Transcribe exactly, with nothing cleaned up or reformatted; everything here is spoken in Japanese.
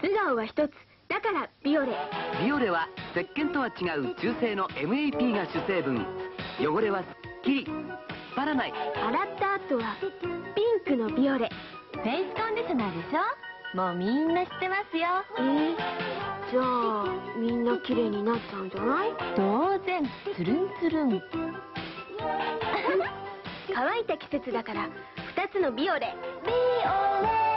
素顔は一つ。だからビオレ。 ビオレは石鹸とは違う中性の エムエーピー が主成分。汚れはすっきり、引っ張らない。 洗った後はピンクのビオレ。 フェイスコンディショナーでしょ。もうみんな知ってますよ。 えー、じゃあみんな綺麗になっちゃうんじゃない？ 当然。つるんつるん。 乾いた季節だからふたつのビオレ。 ビオレ